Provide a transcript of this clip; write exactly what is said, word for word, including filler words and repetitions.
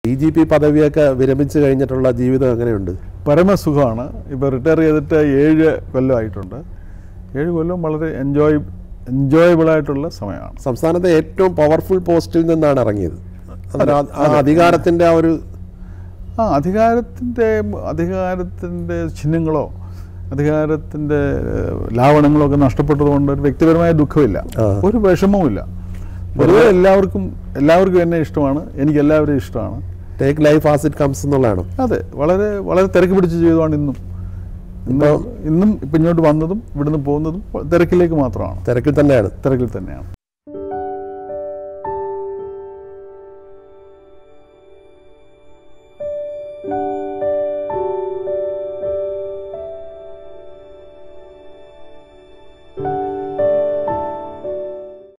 D G P പദവിയൊക്കെ വിരമിച്ച് കഴിഞ്ഞിട്ടുള്ള ജീവിതം എങ്ങനെയുണ്ട്? പരമസുഖമാണ്. ഇപ്പോൾ റിട്ടയർ ചെയ്തിട്ട് ഏഴ് കൊല്ലമായിട്ടുണ്ട്. ഏഴ് കൊല്ലം വളരെ എൻജോയ് എൻജോയബിൾ ആയിട്ടുള്ള സമയമാണ്. സംസ്ഥാനത്തെ ഏറ്റവും പവർഫുൾ പോസ്റ്റിൽ നിന്നാണ് ഇറങ്ങിയത്. അധികാരത്തിൻ്റെ ആ ഒരു ആ അധികാരത്തിൻ്റെ അധികാരത്തിൻ്റെ ചിഹ്നങ്ങളോ അധികാരത്തിൻ്റെ ലാവണങ്ങളോ ഒക്കെ നഷ്ടപ്പെട്ടതുകൊണ്ട് ഒരു വ്യക്തിപരമായ ദുഃഖമില്ല, ഒരു വിഷമവുമില്ല. പൊതുവെ എല്ലാവർക്കും എല്ലാവർക്കും എന്നെ ഇഷ്ടമാണ്, എനിക്ക് എല്ലാവരെയും ഇഷ്ടമാണ്. Take life as it comes എന്നുള്ളതാണ്. അതെ, വളരെ വളരെ തിരക്ക് പിടിച്ച് ചെയ്തതാണ് ഇന്നും ഇന്ന് ഇന്നും ഇപ്പം ഇങ്ങോട്ട് വന്നതും ഇവിടുന്ന് പോകുന്നതും തിരക്കിലേക്ക് മാത്രമാണ്. തിരക്കിൽ തന്നെയാണ് തിരക്കിൽ തന്നെയാണ്